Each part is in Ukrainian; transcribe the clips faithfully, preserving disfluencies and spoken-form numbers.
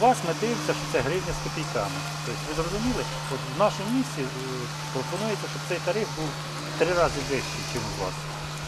вас ми дивимося, що це гривня з копійками. Тобто, ви зрозуміли, от в нашому місті е, пропонується, щоб цей тариф був в три рази вищий, ніж у вас.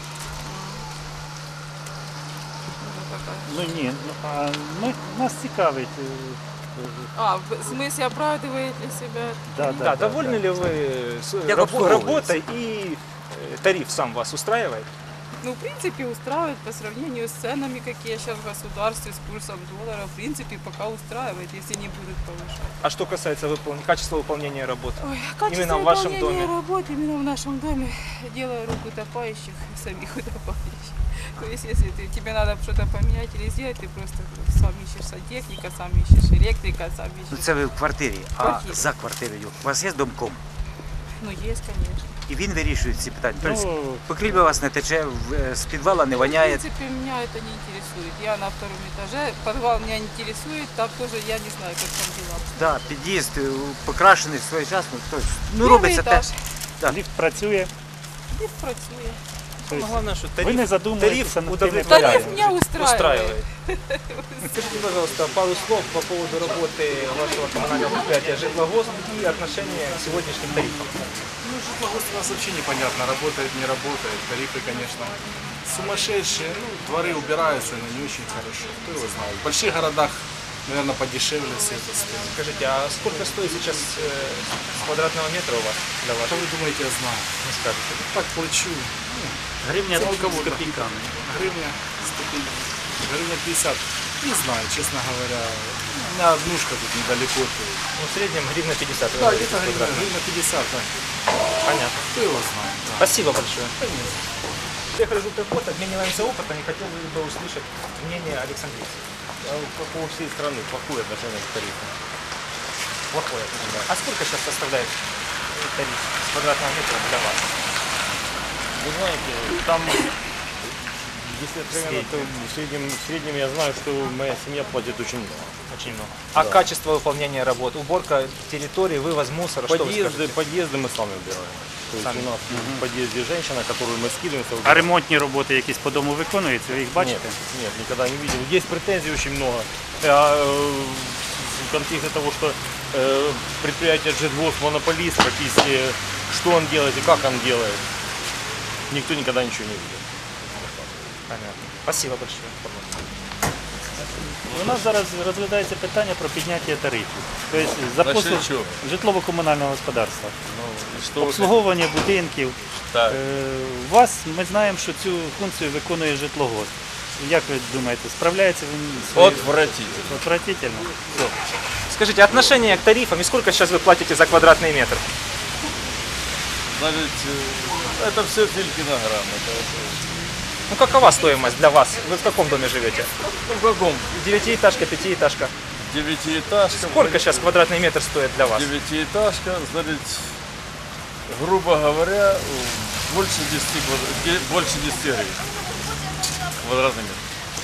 Ну ні, ну, а ми, нас цікавить. е, е, А, в смысле оправдывает для себя? Да, Да, довольны ли вы с Как раб- обслуживается? работой и э, тариф сам вас устраивает? Ну, в принципе, устраивает по сравнению с ценами, какие сейчас в государстве, с курсом доллара. В принципе, пока устраивает, если не будут повышать. А что касается выпол- качества выполнения работ? Ой, качество Именно в вашем выполнения доме? работ именно в нашем доме, делая рук утопающих, самих утопающих. То есть, если ты, тебе надо что-то поменять или сделать, ты просто сам ищешь сантехника, сам ищешь электрика, сам Ну ищешь. це ви в квартирі, а Квартирі. за квартирою у вас є домком? Ну, есть, конечно. І він вирішує ці питання. Тобто Ну, покрівля у вас не тече, в- е, з підвала не В воняє. принципе, меня это не интересует. Я на втором этаже, подвал меня не интересует, там тоже я не знаю, как там дела. Да, під'їзд е, покрашений своєчасно. Тобто, ну Первый робиться те. этаж. Так. ліфт працює. Лифт працює. Тобто, Главное, что ви тариф, не задумуєтеся тариф над тими удовлетворяет. Тариф меня устраивает. устраивает. Скажите, пожалуйста, пару слов по поводу работы вашего коммунального предприятия «Житлогосп» и отношения к сегодняшним тарифам. Ну, житлогосп у нас вообще непонятно, работает, не работает. Тарифы, конечно, сумасшедшие. Ну, дворы убираются, но не очень хорошо. Кто его знает. В больших городах, наверное, подешевле все это стоит. Скажите, а сколько стоит сейчас э, с квадратного метра у вас для Что вашего? вы думаете, я знаю? Не скажете. Так плачу. гривня Це у з кого-то. копійками. Гривня, сто пятьдесят, гривня пятьдесят. Не знаю, честно говоря. У меня однушка тут недалеко. То... Ну, в среднем гривна пятьдесят. вы Да, говорите, где-то гривна, квадратный. гривна пятьдесят, так. Понятно. Кто его знает? Да. Спасибо большое. Конечно. Я хожу приход, обмениваемся опытом и хотел бы услышать мнение Александрийца. Как у всей страны, плохое отношение к тарифу. Плохое отношение. А сколько сейчас составляет тариф с квадратного метра для вас? Вы знаете, там, если откровенно, то в среднем, в среднем я знаю, что моя семья платит очень много. Очень много. А качество выполнения работ? Уборка территории, вывоз мусора, что вы Подъезды, скажете? подъезды мы сами убираем. То есть Сами. у нас в подъезде женщина, которую мы скидываемся. А ремонтні роботи якісь по дому виконуються, ви їх Нет, бачите? нет, никогда не видел. Есть претензий очень много. А, э, в контексте того, что э, предприятие «Житлогосп» монополист, практически что он делает и как он делает, никто никогда ничего не видел. Понятно. Спасибо большое. У нас зараз розглядається питання про підняття тарифів. Тобто за Значить, послуг що? житлово-комунального господарства. Что Обслуговування будинків. Так. Е, У вас, ми знаємо, що цю функцію виконує житлогосп. Як ви думаєте, справляється він своєю... Отвратительно. Отвратительно? Все. Скажите, отношение к тарифам и сколько сейчас вы платите за квадратный метр? Значит, э, это все фелькинограмм. Это, Ну какова стоимость для вас? Вы в каком доме живете? ну, в каком? Девятиэтажка, пятиэтажка. Девятиэтажка. Сколько сейчас квадратный метр стоит для вас? Девятиэтажка, значит, грубо говоря, больше десяти, квадра- де- больше десяти гривен. Квадратный метр.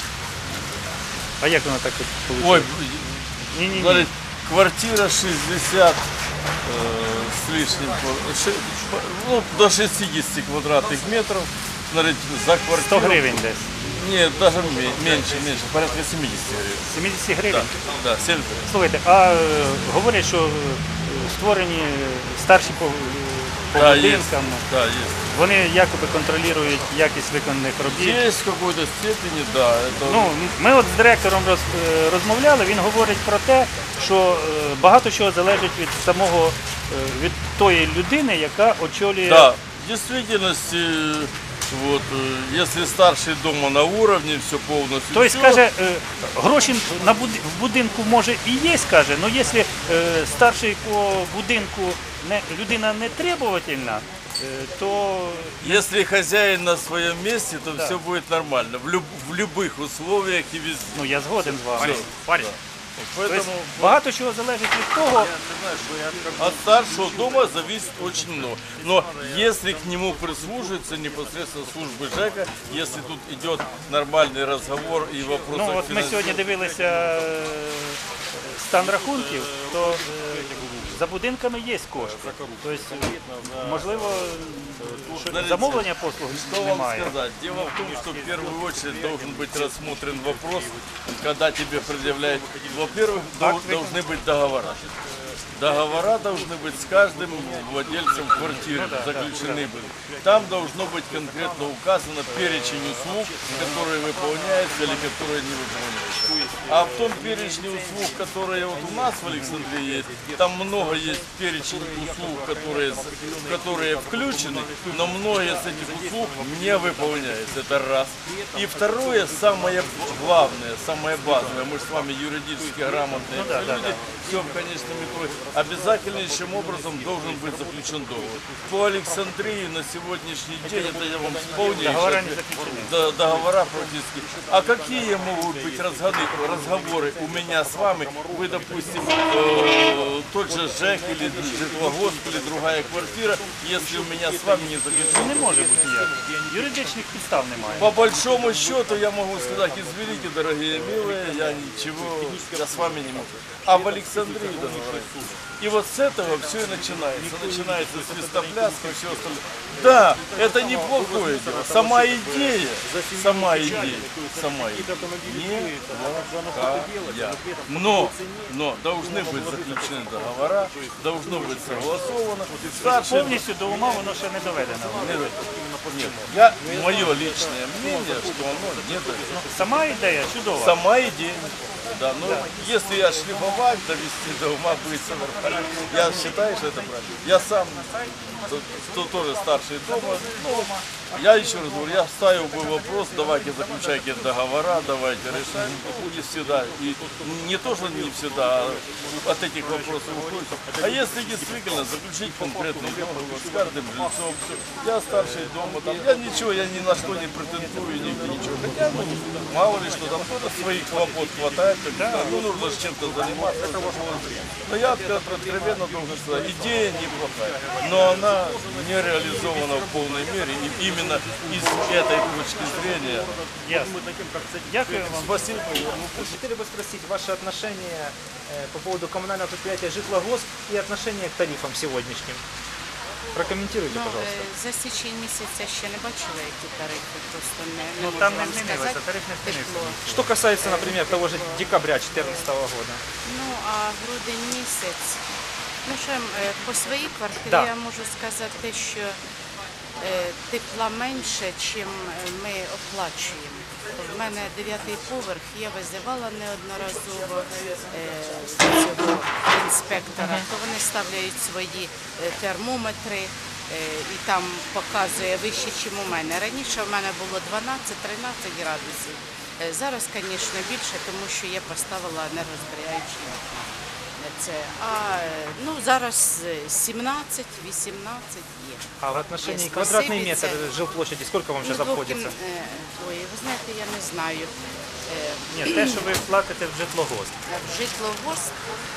А як воно так от вийшло? Ой, Ні-ні-ні. значит, квартира шестьдесят э, с лишним, ква- ши- ну, до шестидесяти квадратных метров. Смотрите, за квартиру. сто гривень десь. Нет, даже ме- меньше, меньше, порядка семидесяти гривен. сімдесят гривень? Да, да, семьдесят гривен. Слухайте, а е, говорять, що е, створені старші по, по Да, есть. будинкам, Да, есть. вони якоби контролюють якість виконаних робіт. Есть в какой-то степени, да. Это... Ну, ми от з директором роз, е, розмовляли, він говорить про те, що е, багато чого залежить від самого, е, від тої людини, яка очолює. Да, в действительности, вот, э, если старший дома на уровне, все полностью. Тобто, всё, каже, е, гроші на буд- в будинку може і є, каже, але якщо е, старший по будинку не, людина не требовательна, е, то Если хозяин на своем месте, то Да. все будет нормально. В, люб- в любых условиях и везде. ну, я згоден з вами. Парень. Тобто, Поэтому багато чого залежить від того, от старшего дома зависит очень много. Но если к нему прислушиваются непосредственно службы ЖЭКа, если тут идет нормальный разговор и вопрос ну о от ми сьогодні финансировании- дивилися е, стан рахунків, то е, за будинками є кошти. Тобто, можливо, що замовлення послуг Что вам немає. сказать? Дело в том, что в первую очередь должен быть рассмотрен вопрос, когда тебе предъявляют, во-первых, дол- должны быть договора. Договора должны быть с каждым владельцем квартиры, заключены были. Там должно быть конкретно указано перечень услуг, которые выполняются или которые не выполняются. А в том перечне услуг, которые вот у нас в Александрии есть, там много есть перечень услуг, которые, которые включены, но многие из этих услуг не выполняются. Это раз. И второе, самое главное, самое базовое, мы же с вами юридически грамотные люди, все в конечном итоге, обязательнейшим образом должен быть заключен договор. По Александрии на сегодняшний день, это я вам вполне Договора не заключены. Д- договора практически. А какие могут быть разговоры, разговоры у меня с вами? Вы, допустим, э, тот же ЖЭК или Житлогосп или другая квартира, если у меня с вами не заключен. Не може бути ніяк. Юридичних підстав немає. По большому счету я могу сказать, извините, дорогие милые, я ничего, я с вами не могу. А в Александрии договоры. И вот с этого все и начинается. Начинается свистопляски и все остальное. Да, это неплохое дело. Сама идея, сама идея, сама идея. Неплохая. Но, но должны быть заключены договора, должно быть согласовано. Старший Повністю до ума воно ще не доведено. Нет, я, мое личное мнение, что оно не доведено. Сама ідея чудова. Сама идея. Да, но если ошлифовать, довести до ума, будет все нормально. Я считаю, что это правильно. Я сам, то, то тоже старший дома, ну, я еще раз говорю, я ставил бы вопрос, давайте заключайте договора, давайте решаем. Не всегда, и не то, что не всегда, а от этих вопросов уходит. А если действительно заключить конкретный договор с каждым жильцом, всё. Я старший дома, там, я ничего, я ни на что не претендую, нигде ничего. Хотя, ну, мало ли что, там кто-то своих хлопот хватает, да, ну, нужно же чем-то заниматься. Это ваше зрение. Но я откровенно должен сказать, идея неплохая, но она не реализована в полной мере, и именно из этой точки зрения. Ясно. Дякую вам. Спасибо. Хотели бы спросить ваше отношение э, по поводу коммунального предприятия «Житлогосп» и отношение к тарифам сегодняшним. Прокомментируйте, Ну, пожалуйста. е, за січень місяця ще не бачила, які тарифи, просто не, не Ну можу там не вам змінилося, сказати. тариф не Тепло. змінився. Что касается, например, того же декабря две тысячи четырнадцатого года. Ну, а грудень місяць, ну що, е, по своїй квартирі Да. я можу сказати те, що е, тепла менше, чим ми оплачуємо. В мене дев'ятий поверх, я визивала неодноразово е, цього інспектора, то вони ставляють свої е, термометри, е, і там показує вище, ніж у мене. Раніше в мене було дванадцять-тринадцять градусів. Е, Зараз, звісно, більше, тому що я поставила енергозберігаючі вікна. Це, а е, ну, зараз сімнадцять-вісімнадцять є. А в отношении Есть, квадратный спасибо, метр це- жилплощади, сколько вам сейчас Ну, обходится? двокім- е, Ой, ви знаєте, я не знаю. Е, Ні, те, що ви платите в житлогосп. В житлогосп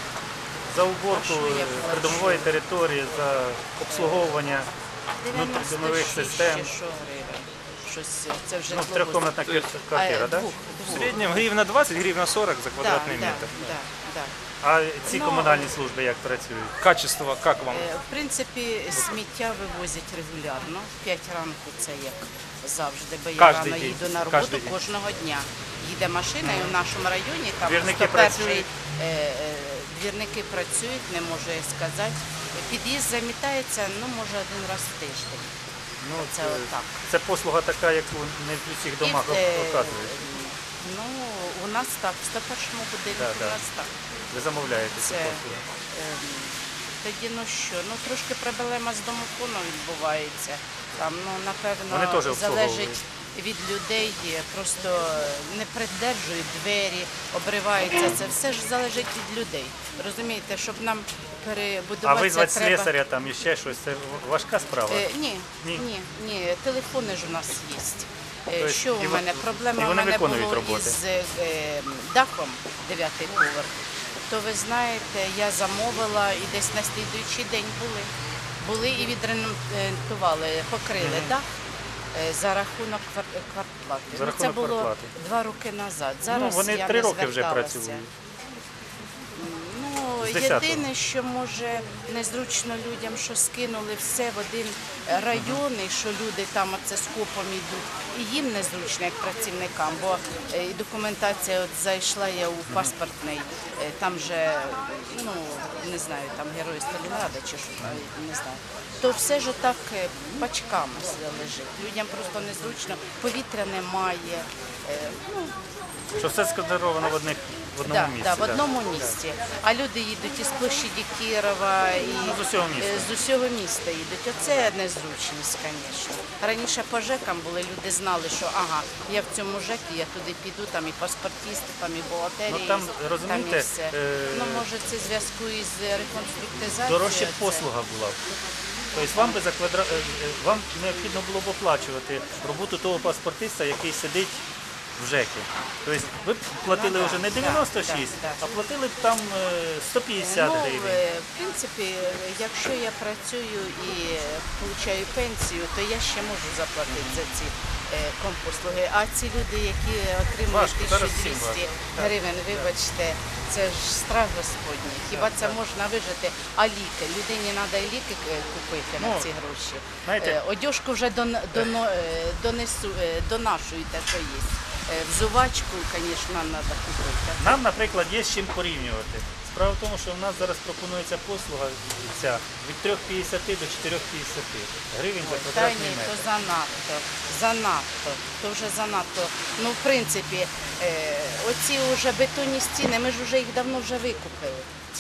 За уборку що я е, плачу? придомової території, за обслуговування внутрішньових дев'яносто систем. шість що гривень. Щось, це вже Ну, трьохкомнатна квартира, так? В среднем гривна двадцать, гривна сорок за квадратный да, метр. Да, да. А ці Ну, комунальні служби як працюють? Качество как вам? Е, В принципі, сміття вивозять регулярно. В п'ять ранку це як завжди, бо я Кожний рано день. їду на роботу Кожний день. кожного дня. Їде машина, і в нашому районі там Двірники сто перший, працюють? е, е, двірники працюють, не можу я сказати. Під'їзд замітається, ну, може, один раз в тиждень. Ну, Це отак. Це послуга така, яку не в усіх домах І, е, оказують. Ну, у нас так, в сто першому будинку Да, да. у нас так. Ви замовляєте цю Це, послугу. ем, тоді, ну що, ну трошки проблема з домофоном відбувається. Там, ну, напевно, Вони теж обслуговують. залежить від людей, просто не придержують двері, обриваються. Це все ж залежить від людей. Розумієте, щоб нам А перебудуватися визвати треба... слесаря там і ще щось, це важка справа. Е, ні, Ні? ні, ні, телефони ж у нас є. Е, Тобто Що і у во- мене? і Проблема у вони мене виконують було роботи? із е, дахом, дев'ятий поверх. То ви знаєте, я замовила і десь на слідуючий день були. Були і відремонтували, покрили дах е, за рахунок квар- квартплати. За Ну, це рахунок було квартплати. два роки назад. Ну, Зараз вони я три не роки вже зверталася. працюють. М, десятого. єдине, що може незручно людям, що скинули все в один район, і що люди там оце скопом йдуть, і їм незручно, як працівникам, бо е, і документація от зайшла я у паспортний, е, там же, ну, не знаю, там Герої Сталінграда чи що, не знаю. То все ж так е, пачками все лежить. Людям просто незручно, повітря немає. е, Ну, Що все сконцентровано в, одних, в одному да, місці. да, в да. одному місці. А люди їдуть із площаді Кірова, і Ну, з усього міста. е, з усього міста їдуть. Оце незручність, звісно. Раніше по ЖЕКам були, люди знали, що ага, я в цьому ЖЕКі, я туди піду, там і паспортисти, там і бухгалтерії, Ну, там, там розумієте, і все. е, Ну, може, це в зв'язку із реконструктизацією. Дорожча це. послуга була. Тобто вам би за квадра... е, е, вам необхідно було б оплачувати роботу того паспортиста, який сидить в ЖЕКі. Тобто ви б платили Ну, вже не да, дев'яносто шість, да, да. а платили б там е, сто п'ятдесят Ну, гривень. е, в принципі, якщо я працюю і отримую пенсію, то я ще можу заплатити за ці е, компослуги. А ці люди, які отримують Важко, зараз тисячу всім двісті важко. гривень, вибачте, це ж страх Господній. Хіба це можна вижити? А ліки? Людині треба і ліки е, купити на Ну, ці гроші. знаєте- Е, Одежку вже дон- доно- е, донесу, е, донашую те, що є. Е, Взувачку, звісно, треба купити. Нам, наприклад, є з чим порівнювати. Справа в тому, що в нас зараз пропонується послуга ця від трьох п'ятдесят до чотирьох п'ятдесят гривень за Та квадратний ні, то метр. занадто, занадто, то вже занадто. Ну, в принципі, е, оці вже бетонні стіни, ми ж вже їх давно вже викупили.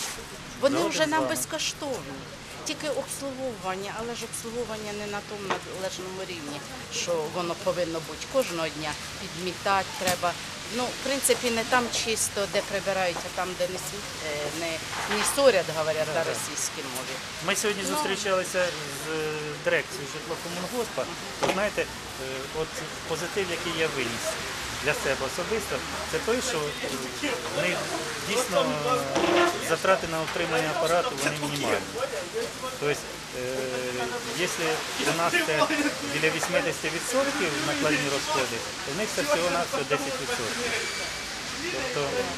Вони Згоден вже з нам вами. безкоштовні. Тільки обслуговування, але ж обслуговування не на тому належному рівні, що воно повинно бути. Кожного дня підмітати треба. Ну, в принципі, не там чисто, де прибирають, а там, де несуть, е, не, не сорять, говорять на російській мові. Ми сьогодні Ну. зустрічалися з е, дирекцією житлокомунгоспа. Ви знаєте, е, от позитив, який я виніс для себе особисто, це той, що в них дійсно е, затрати на утримання апарату вони мінімальні. Тобто, е, якщо у нас це біля вісімдесят відсотків накладні розходи, то в них це всього на всього десять відсотків. Тобто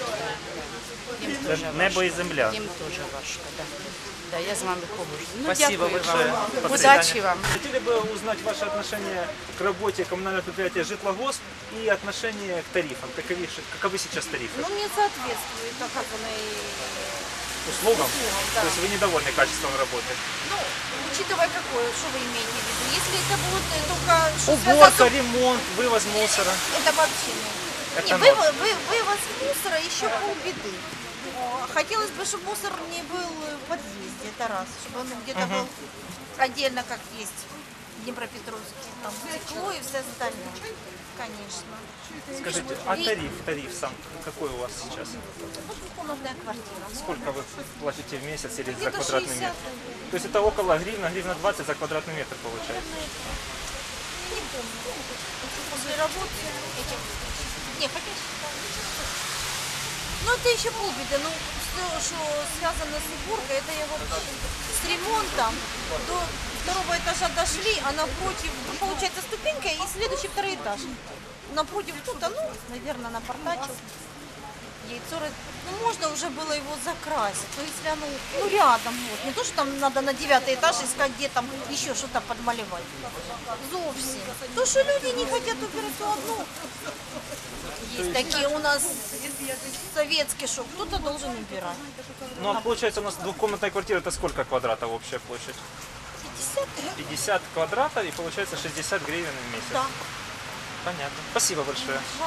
Їм це дуже небо і важко. земля. Їм дуже важко, так. Да, я з вами погоджуюсь. Ну, Спасибо дякую большое. вам. До Удачі свидания. вам. Хотели бы узнать ваше отношение к работе коммунального предприятия «Житлогосп» и отношение к тарифам. Каковы, каковы сейчас тарифы? Ну, не соответствует оказанной Услугам? услугам, да. То есть вы недовольны качеством работы? Ну, учитывая какое, что вы имеете в виду? Если это будет э, только что Уборка, связано ремонт, вывоз мусора. с... Это вообще не. Это Не, норм. вывоз, вы- вывоз мусора еще полбеды. О, Хотелось бы, чтобы мусор не был в подъезде, это раз. Чтобы он где-то был отдельно, как есть в Днепропетровске. Там стекло и все остальное. Конечно. Скажите, а тариф, тариф сам какой у вас сейчас? Вот комнатная квартира. Сколько вы платите в месяц или за Где-то квадратный шестьдесят. метр? То есть это около гривна, гривна двадцать за квадратный метр получается? Не помню. После работы этим... Не, хотя... Ну, это еще полбеды. Ну, все, что связано с уборкой, это я вообще с ремонтом до второго этажа дошли, а напротив, ну, получается, ступенька и следующий второй этаж. Напротив кто-то, ну, наверное, напортачил. Яйцо, раз- ну, можно уже было его закрасить. То есть, оно, ну, рядом, вот. Не то, что там надо на девятый этаж искать, где там еще что-то подмалевать. Зовсім. То, что люди не хотят убирать то одно. Есть такие у нас советские, что кто-то должен убирать. Ну, а получается у нас двухкомнатная квартира, это сколько квадратов общая площадь? пятьдесят? пятьдесят квадратов и получается шестьдесят гривен в месяц. Да. Понятно. Спасибо большое.